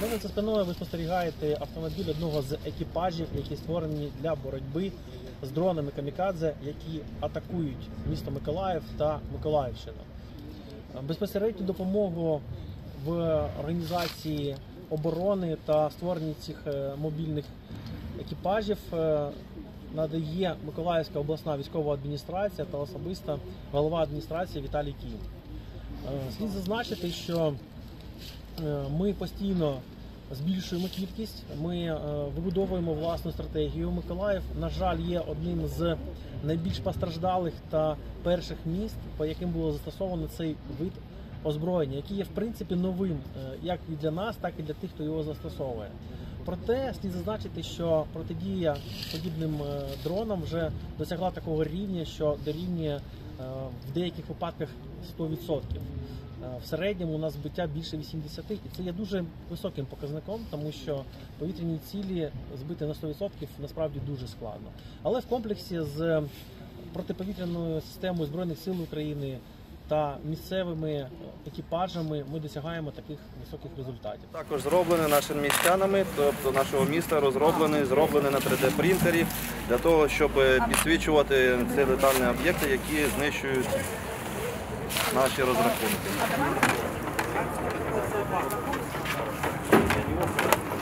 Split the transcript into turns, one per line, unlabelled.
мене за спиною ви спостерігаєте автомобіль одного з екіпажів, які створені для боротьби з дронами камікадзе, які атакують місто Миколаїв та Миколаївщину. Безпосередню допомогу в організації оборони та створенні цих мобільних екіпажів надає Миколаївська обласна військова адміністрація та особисто голова адміністрації Віталій Кім. Слід зазначити, що ми постійно збільшуємо кількість, ми вибудовуємо власну стратегію. Миколаїв, на жаль, є одним з найбільш постраждалих та перших міст, по яким було застосовано цей вид озброєння, який є в принципі новим як і для нас, так і для тих, хто його застосовує. Проте слід зазначити, що протидія подібним дронам вже досягла такого рівня, що дорівнює в деяких випадках 100%. В середньому у нас збиття більше 80%, і це є дуже високим показником, тому що повітряні цілі збити на 100% насправді дуже складно. Але в комплексі з протиповітряною системою Збройних сил України та місцевими екіпажами ми досягаємо таких високих результатів.
Також зроблений нашими містянами, тобто нашого міста зроблений на 3D-принтері для того, щоб підсвічувати ці летальні об'єкти, які знищують наші розрахунки.